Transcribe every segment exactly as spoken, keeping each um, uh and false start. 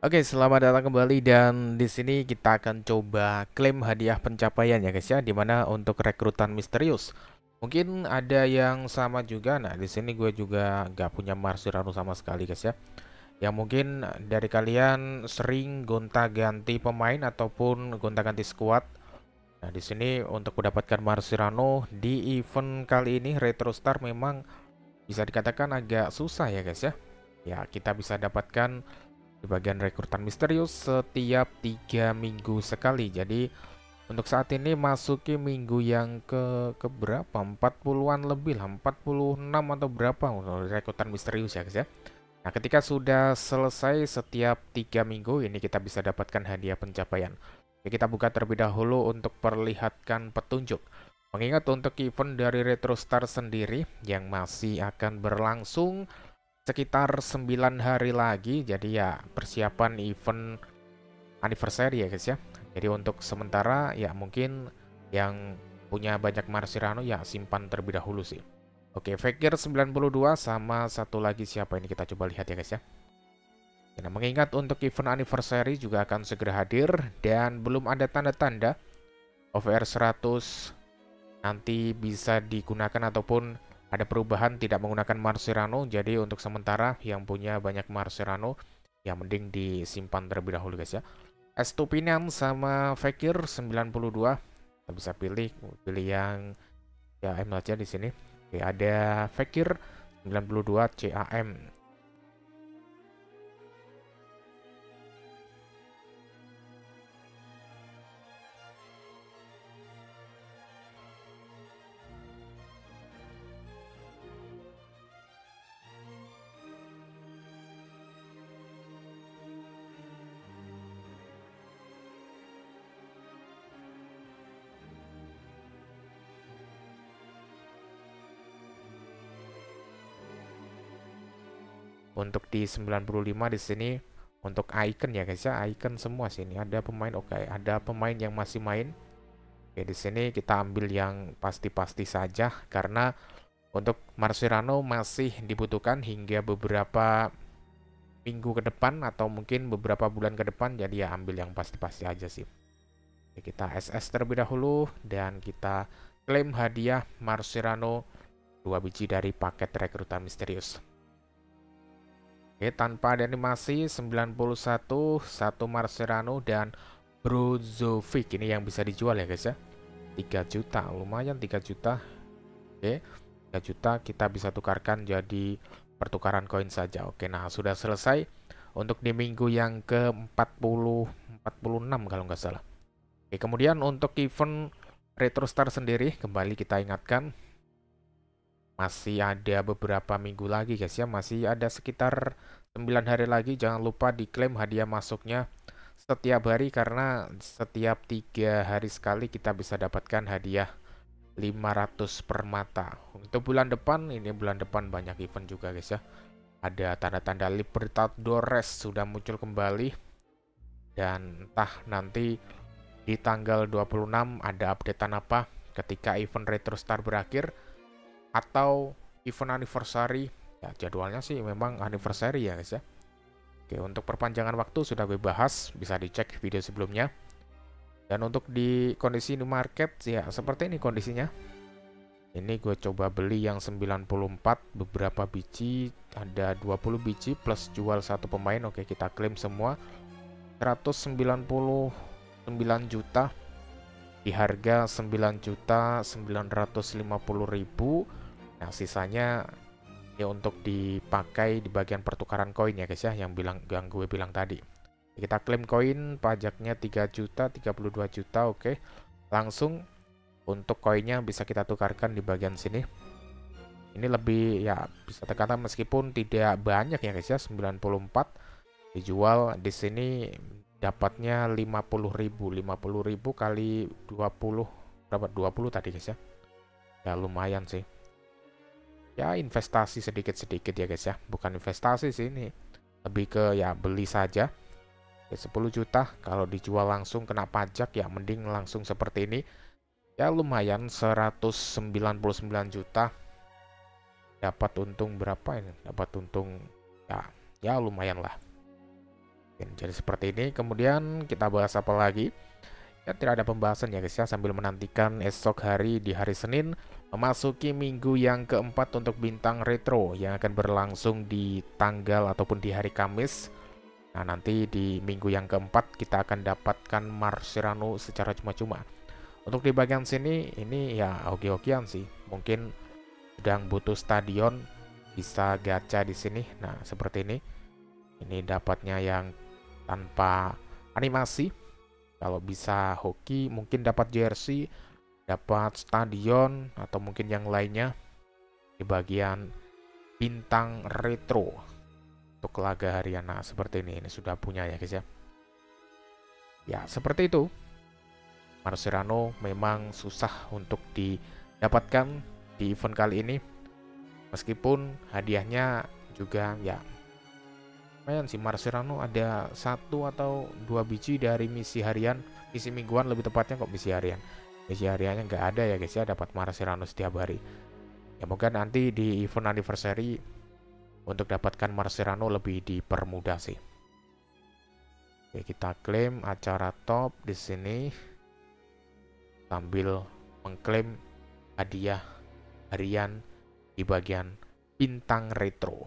Oke, selamat datang kembali dan di sini kita akan coba klaim hadiah pencapaian ya guys ya, dimana untuk rekrutan misterius. Mungkin ada yang sama juga. Nah, di sini gue juga nggak punya Martirano sama sekali guys ya. Yang mungkin dari kalian sering gonta-ganti pemain ataupun gonta-ganti squad. Nah, di sini untuk mendapatkan Martirano di event kali ini Retro Star memang bisa dikatakan agak susah ya guys ya. Ya, kita bisa dapatkan di bagian rekrutan misterius setiap tiga minggu sekali. Jadi untuk saat ini masuki minggu yang ke ke berapa? empat puluhan lebih lah, empat puluh enam atau berapa untuk rekrutan misterius ya guys ya. Nah, ketika sudah selesai setiap tiga minggu ini kita bisa dapatkan hadiah pencapaian. Oke, kita buka terlebih dahulu untuk perlihatkan petunjuk. Mengingat untuk event dari Retro Star sendiri yang masih akan berlangsung sekitar sembilan hari lagi, jadi ya persiapan event anniversary ya guys ya. Jadi untuk sementara ya mungkin yang punya banyak Martirano ya simpan terlebih dahulu sih. Oke, Fekir sembilan puluh dua sama satu lagi siapa ini, kita coba lihat ya guys ya. Nah, mengingat untuk event anniversary juga akan segera hadir dan belum ada tanda-tanda O V R seratus nanti bisa digunakan ataupun ada perubahan tidak menggunakan Martirano. Jadi untuk sementara yang punya banyak Martirano ya mending disimpan terlebih dahulu guys ya. Estupinan sama Fekir sembilan puluh dua kita bisa pilih pilih yang C A M aja di sini. Oke, ada Fekir sembilan puluh dua C A M. Untuk di sembilan puluh lima di sini untuk icon ya guys ya, icon semua sini ada pemain. Oke, ada pemain yang masih main. Oke, di sini kita ambil yang pasti-pasti saja karena untuk Martirano masih dibutuhkan hingga beberapa minggu ke depan atau mungkin beberapa bulan ke depan, jadi ya ambil yang pasti-pasti aja sih. Oke, kita S S terlebih dahulu dan kita klaim hadiah Martirano dua biji dari paket rekrutan misterius. Oke, tanpa ada animasi sembilan puluh satu, satu Martirano dan Brozovic ini yang bisa dijual ya guys ya. tiga juta, lumayan tiga juta. Oke, tiga juta kita bisa tukarkan jadi pertukaran koin saja. Oke, nah sudah selesai untuk di minggu yang ke empat puluh, empat puluh enam kalau nggak salah. Oke, kemudian untuk event Retro Star sendiri kembali kita ingatkan masih ada beberapa minggu lagi guys ya, masih ada sekitar sembilan hari lagi. Jangan lupa diklaim hadiah masuknya setiap hari karena setiap tiga hari sekali kita bisa dapatkan hadiah lima ratus permata. Untuk bulan depan, ini bulan depan banyak event juga guys ya. Ada tanda-tanda Libertadores sudah muncul kembali dan entah nanti di tanggal dua puluh enam ada updatean apa ketika event Retro Star berakhir atau event anniversary. Ya, jadwalnya sih memang anniversary ya guys ya. Oke, untuk perpanjangan waktu sudah gue bahas, bisa dicek video sebelumnya. Dan untuk di kondisi ini market ya seperti ini kondisinya. Ini gue coba beli yang sembilan puluh empat beberapa biji, ada dua puluh biji plus jual satu pemain. Oke, kita klaim semua seratus sembilan puluh sembilan juta di harga sembilan juta sembilan ratus lima puluh ribu. Nah, sisanya ya untuk dipakai di bagian pertukaran koin ya guys ya, yang bilang yang gue bilang tadi. Kita klaim koin, pajaknya tiga juta, tiga puluh dua juta. Oke, langsung untuk koinnya bisa kita tukarkan di bagian sini. Ini lebih ya bisa dikatakan meskipun tidak banyak ya guys ya, sembilan puluh empat dijual di sini dapatnya lima puluh ribu. lima puluh ribu kali dua puluh berapa? dua puluh tadi guys ya. Ya lumayan sih. Ya investasi sedikit-sedikit ya guys ya, bukan investasi sih ini, lebih ke ya beli saja. Ya, sepuluh juta kalau dijual langsung kena pajak ya mending langsung seperti ini. Ya lumayan seratus sembilan puluh sembilan juta. Dapat untung berapa ini? Dapat untung ya ya lumayan lah. Jadi seperti ini. Kemudian kita bahas apa lagi? Ya tidak ada pembahasan ya guys ya, sambil menantikan esok hari di hari Senin memasuki minggu yang keempat untuk bintang retro yang akan berlangsung di tanggal ataupun di hari Kamis. Nah nanti di minggu yang keempat kita akan dapatkan Marserano secara cuma-cuma. Untuk di bagian sini ini ya oke-okean sih, mungkin sedang butuh stadion bisa gacha di sini. Nah seperti ini, ini dapatnya yang tanpa animasi. Kalau bisa hoki mungkin dapat jersey, dapat stadion, atau mungkin yang lainnya di bagian bintang retro untuk laga harian. Nah seperti ini, ini sudah punya ya guys ya. Ya seperti itu. Marserano memang susah untuk didapatkan di event kali ini, meskipun hadiahnya juga ya lumayan sih. Marserano ada satu atau dua biji dari misi harian, misi mingguan lebih tepatnya, kok misi harian. Misi hariannya nggak ada ya guys ya, dapat Marserano setiap hari. Ya moga nanti di event anniversary untuk dapatkan Marserano lebih dipermudah sih. Oke, kita klaim acara top di sini sambil mengklaim hadiah harian di bagian bintang retro.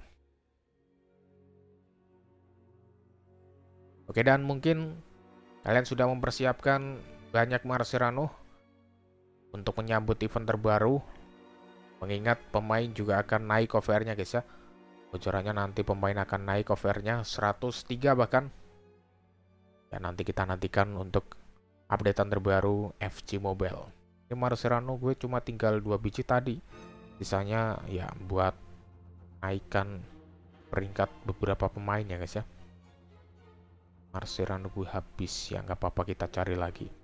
Oke, dan mungkin kalian sudah mempersiapkan banyak Marserano untuk menyambut event terbaru. Mengingat pemain juga akan naik covernya guys ya. Bocorannya nanti pemain akan naik covernya seratus tiga bahkan. Ya nanti kita nantikan untuk updatean terbaru F C Mobile. Ini Marserano gue cuma tinggal dua biji tadi. Sisanya ya buat naikkan peringkat beberapa pemain ya guys ya. Marserano gue habis ya, nggak apa-apa, kita cari lagi.